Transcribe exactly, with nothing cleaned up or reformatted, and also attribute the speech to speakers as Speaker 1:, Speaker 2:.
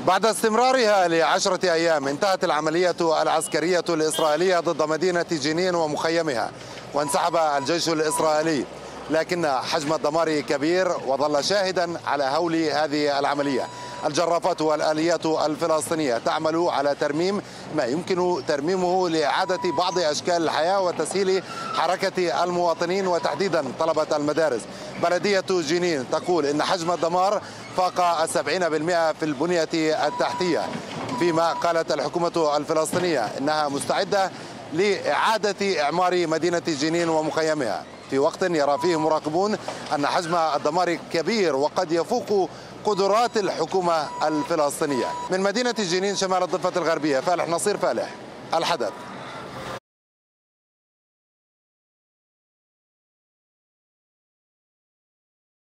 Speaker 1: بعد استمرارها لعشرة أيام انتهت العملية العسكرية الإسرائيلية ضد مدينة جنين ومخيمها، وانسحب الجيش الإسرائيلي، لكن حجم الدمار كبير وظل شاهدا على هول هذه العملية. الجرافات والآليات الفلسطينية تعمل على ترميم ما يمكن ترميمه لإعادة بعض أشكال الحياة وتسهيل حركة المواطنين وتحديدا طلبة المدارس. بلدية جنين تقول إن حجم الدمار فاق السبعين بالمئة في البنية التحتية، فيما قالت الحكومة الفلسطينية إنها مستعدة لإعادة إعمار مدينة جنين ومخيمها، في وقت يرى فيه مراقبون أن حجم الدمار كبير وقد يفوق قدرات الحكومة الفلسطينية. من مدينة جنين شمال الضفة الغربية، فالح نصير، فالح الحدث.